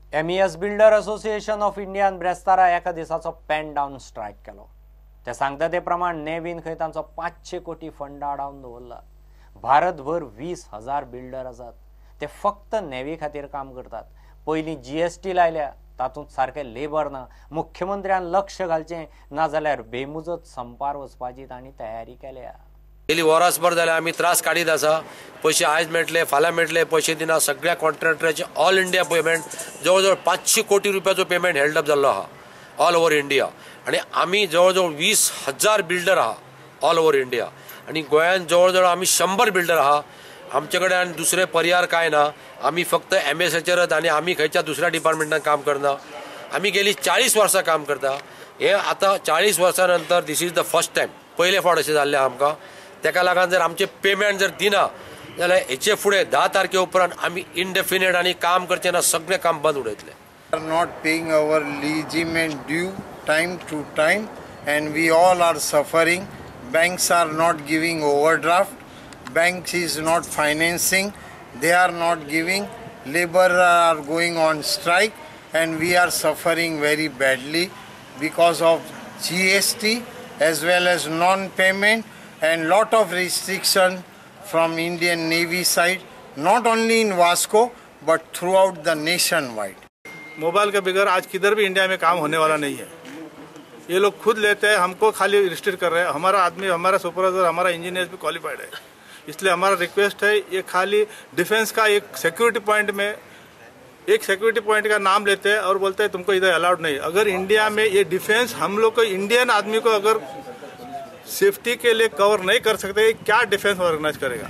MES builder association of इंडियान ब्रेस्तारा एका दिसाचो पेन डावन स्ट्रायक केलो। ते सांगता ते प्रमाण नेवीन खंय तांचो 500 कोटी फंड आडावन दवरला। भारतभर 20,000 बिल्डर आसात। ते फक्त नेवी खातीर काम करतात। पयलीं GST लायल्या, तातूंत सारके लेबर ना। मुख्यमंत्र्यान लक्ष घालचें, नाजाल्यार बेमुजत संपार वचपाची तांणी तयारी केल्या। गेली वरासभर जाल्यार आमी त्रास काडीत आसा। पैसे आयज मेळटले, फाल्यां मेळटले, पैसे दिना। सगळ्या कॉन्ट्रॅक्टरांचे ऑल इंडिया पेमेंट जवळ जवळ 500 कोटी रुपयाचो पेमेंट हेल्ड अप जाल्लो आहा ऑल ओव्हर इंडिया। आणि आमी जवळ जवळ 20,000 बिल्डर आहा ऑल ओव्हर इंडिया। आणि गोंयांत जवळ जवळ आमी 100 बिल्डर आहा। आमचे कडेन आनी दुसरे पर्याय काय ना। आमी फक्त MSचेरच आनी आमी खंयच्या दुसऱ्या डिपार्टमेंटान काम करना। आमी गेली 40 वर्सां काम करता। हे आतां 40 वर्सां नंतर this is the first time, पयले फावट अशें जाल्लें आमकां। तेका लागून जर आमचे पेमेंट जर दिना जाल्यार हेचे फुडें 10 तारखे उपरांत आमी इनडेफिनेट आनी काम करचें ना, सगळें काम बंद उडयतले। Are not paying our legitimate due time to time, and we all are suffering. Banks are not giving overdraft. Banks is not financing. They are not giving. Labor are going on strike, and we are suffering very badly because of GST as well as non-payment and lot of restriction from Indian Navy side, not only in Vasco but throughout the nationwide. Mobile के बगैर आज किधर भी India में काम होने वाला नहीं है। ये लोग खुद लेते हैं, हमको खाली रिस्ट्रिक्ट कर रहे हैं। हमारा आदमी, हमारा सुपरवाइजर, हमारा इंजीनियर भी क्वालिफाइड है। इसलिए हमारा रिक्वेस्ट है, ये खाली डिफेंस का एक सिक्योरिटी पॉइंट में एक सिक्योरिटी पॉइंट का नाम लेते हैं और बोलते हैं तुमको इधर अलाउड नहीं। अगर इंडिया में ये डिफेंस हम लोग को, इंडियन आदमी को अगर सेफ्टी के लिए कवर नहीं कर सकते, क्या डिफेंस ऑर्गेनाइज करेगा।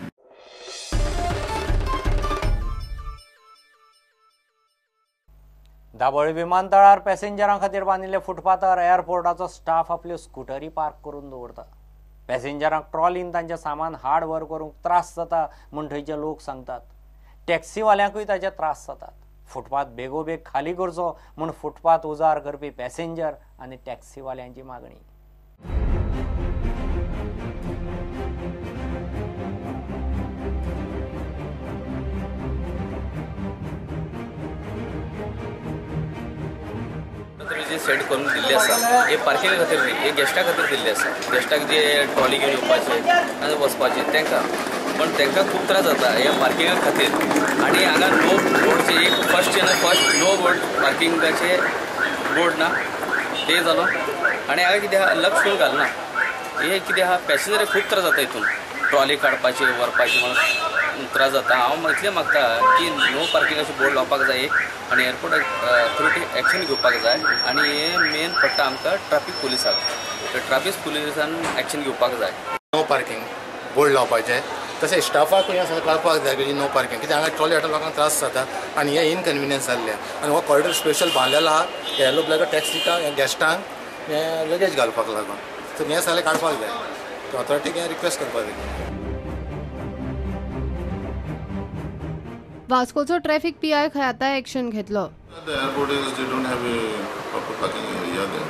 दाबोळी विमानतळार पॅसेंजरां खातीर बांदिल्ल्या फुटपाथार एअरपोर्टाचो स्टाफ आपल्यो स्कुटरी पार्क करून दवरता। पॅसेंजरांक ट्रॉलीन तांचें सामान हाड वर करूंक त्रास जाता म्हूण थंयचे लोक सांगतात। टॅक्सीवाल्यांकूय ताचे त्रास जातात। फुटपाथ बेगोबेग खाली करचो म्हूण फुटपाथ उजार करपी पॅसेंजर आनी टॅक्सीवाल्यांची मागणी। सेट करून दिल्ले आसा, हे पार्किंगा खातीर न्ही, हे गेस्टा खातीर दिल्ले आसा। गेस्टाक जे ट्रॉली घेवन येवपाचे आनी वचपाचे तांकां, पण तांकां खूब त्रास जाता ह्या पार्किंगा खातीर। आनी हांगा नो बोर्डचे एक फर्स्ट नो बोर्ड पार्किंगाचे बोर्ड ना, ते जालो। आनी हांगा कितें आहा, लक्ष कोण घालना। हे कितें आहा, पॅसेंजराक खूब त्रास जाता हितून, ट्रॉली काडपाचे व्हरपाचे म्हणून त्रास जाता। हांव इतलें मागता की नो पार्किंगाचे बोर्ड लावपाक जाय आनी एअरपोर्ट अथॉरिटी एक्शन घेवपाक जाय। आनी हे मेन पडटा आमकां ट्रॅफिक पुलिसाक, ट्रॅफिक पुलिसान एक्शन घेवपाक जाय। नो पार्किंग बोर्ड लावपाचें, तशें स्टाफाकूय असं कळपाक जाय की नो पार्किंग, कित्याक हांगा ट्रॉली हाडून लोकांक त्रास जाता आनी हे इनकन्विनियन्स जाल्ले। आनी हो कॉरिडॉर स्पेशल बांदलेलो आहा येलो ब्लॅक टॅक्सीका गॅस्टांक लगेज घालपाक लागून, सो हें सगळें काडपाक जाय। अथॉरिटीक हें रिक्वेस्ट करपाक जाय। वास्कोचो ट्रॅफिक PI खंय आतां एक्शन घेतलो। The airport is they don't have a proper parking area there.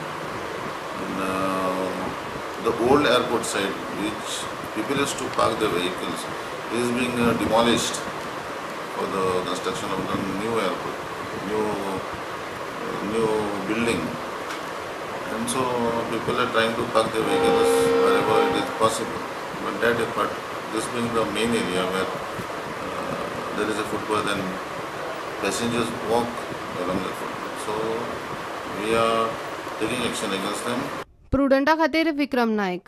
And the old airport side, which people used to park their vehicles, is being demolished for the construction of the new airport, new building. And so people are trying to park their vehicles wherever it is possible. But this being the main area where there is a footpath and passengers walk along the footpath. So we are taking action against them. प्रुडंटा खातीर विक्रम नायक।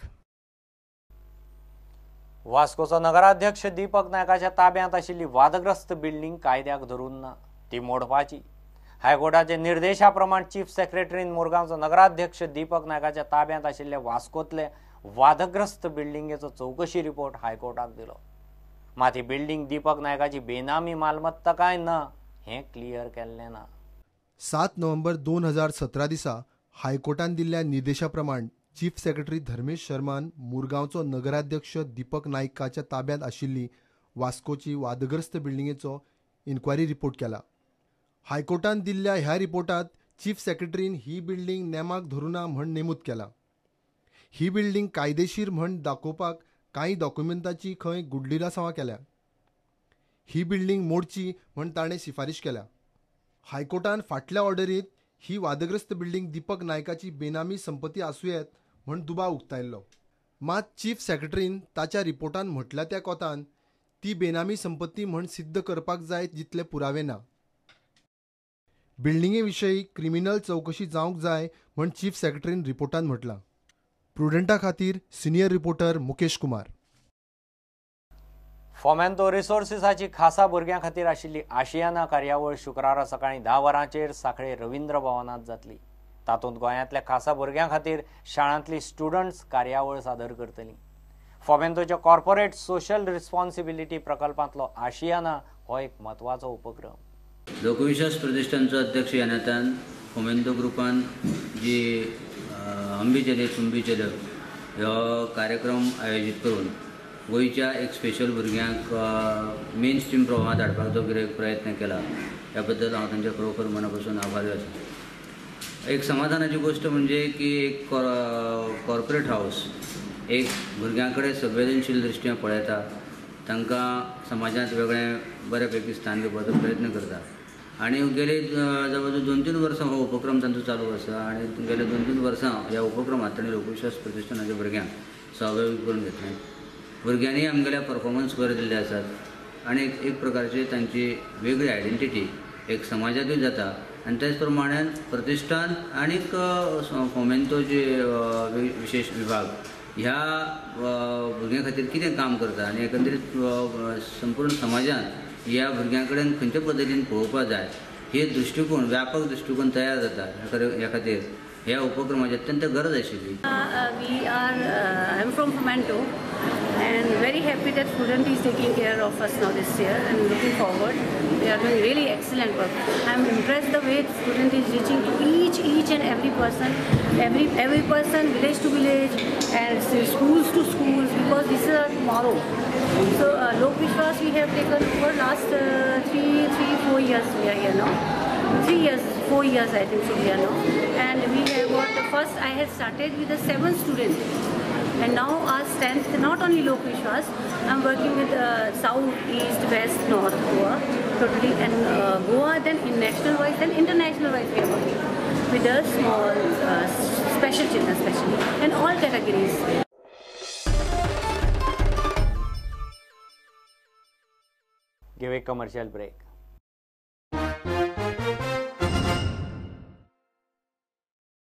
वास्कोचो नगराध्यक्ष दीपक नायकाच्या ताब्यांत आशिल्ली वादग्रस्त building कायद्याक धरून ना, ती मोडपाची। हायकोर्टाचे निर्देशा प्रमाण चीफ सेक्रेटरीन मुरगांवचो नगराध्यक्ष दीपक नायकाच्या ताब्यांत आशिल्ले वास्कोतले वादग्रस्त बिल्डिंगेचो चौकशी रिपोर्ट हायकोर्टाक दिलो। मात ही बिल्डिंग दीपक नायकाची बेनामी मालमत्ता काय ना हें क्लियर केल्लें ना। 7 नोव्हेंबर 2017 दिसा हायकोर्टान दिल्ल्या निर्देशा प्रमाण चीफ सेक्रेटरी धर्मेश शर्मान मुरगांवचो नगराध्यक्ष दीपक नायकाच्या ताब्यांत आशिल्ली वास्कोची वादग्रस्त बिल्डिंगेचो इन्क्वायरी रिपोर्ट केला। हायकोर्टान दिल्ल्या ह्या रिपोर्टात चीफ सेक्रेटरीन ही बिल्डिंग नेमाक धरुना म्हण नेमूद केला। ही बिल्डिंग कायदेशीर म्हण दाखोवपाक कांय डॉक्युमेंटाची खंय गुड्डिलासावां केल्या। ही बिल्डिंग मोडची म्हण ताणें शिफारीश केल्या। हायकोर्टान फाटल्या ऑर्डरीत ही वादग्रस्त बिल्डिंग दीपक नायकाची बेनामी संपत्ती आसूं येत म्हण दुबाव उक्तायल्लो. मात चीफ सेक्रेटरीन ताच्या रिपोर्टान म्हटल्या त्या कोतान ती बेनामी संपत्ती म्हण सिद्ध करपाक जाय जितले पुरावे ना. बिल्डिंगे विशयी क्रिमिनल चौकशी जावंक जाय म्हण चीफ सेक्रेटरीन रिपोर्टान म्हटलां. प्रुडंटा खातीर सिनियर रिपोर्टर मुकेश कुमार. फोमेंतो रिसोर्सिसाची खासा भुरग्यां खातीर आशिल्ली आशियाना कार्यावळ शुक्रारा सकाळी 10 वरांचेर सांखळे रवींद्र भवनांत जातली. तातूंत गोंयांतल्या खासा भुरग्यां खातीर शाळांतली स्टुडंट्स कार्यावळ सादर करतलीं. फोमेंतोच्या कॉर्पोरेट सोशल रिस्पॉन्सिबिलिटी प्रकल्पांतलो आशियाना हो एक म्हत्वाचो उपक्रम. लोकविश्वास प्रतिष्ठानचो अध्यक्ष ह्या नात्यान फोमेंतो ग्रुपान जी अंबी चले चुंबी चले हो कार्यक्रम आयोजीत करून गोंयच्या एक स्पेशल भुरग्यांक मेन स्ट्रीम प्रवाहांत हाडपाक जो कितें प्रयत्न केला ह्या बद्दल हांव तांचे खरोखर मनापासून आभारी आसा. एक समाधानाची गोष्ट म्हणजे की एक कॉर्पोरेट हाऊस एक भुरग्यां कडेन संवेदनशील दृश्टीन पळयता, तांकां समाजांत वेगळें बऱ्यापैकी स्थान दिवपाचो प्रयत्न करता. आणि गेले जवळ जवळ 2-3 वर्सां हो उपक्रम तांचो चालू आसा आणि गेले 2-3 वर्सां ह्या उपक्रमांत तांणी लोकविश्वास प्रतिष्ठानाच्या भुरग्यांक सहभागी करून घेतले. भुरग्यांनी आमगेल्या परफॉर्मन्स बरे दिल्ले आसात आणि एक प्रकारची तांची वेगळी आयडेंटिटी एक समाजातूय जाता. आणि त्याच प्रमाणे प्रतिष्ठान आनीक फोमेंतो जे विशेष विभाग ह्या भुरग्यां खातीर कितें काम करता आनी एकंदरीत संपूर्ण समाजांत ह्या भुरग्यां कडेन खंयच्या पद्दतीन पळोवपाक जाय हे दृश्टिकोन व्यापक दृश्टिकोन तयार जाता. ह्या खातीर ह्या उपक्रमाची अत्यंत गरज आशिल्ली. I am from Fomento and very happy that Student is taking care of us now this year and looking forward. They are doing really excellent work. I am impressed the way Student is reaching to each and every person, every person, village to village and schools to schools, because this is our tomorrow. So Lok Vishwas we have taken over last 4 years we are here now. 4 years I think so we are now, and we have got the first I had started with the 7 students, and now our strength not only Lok Vishwas, I'm working with South, East, West, North Goa totally, and Goa then in national wise then international wise we are working with the small special children especially and all categories. Give a commercial break.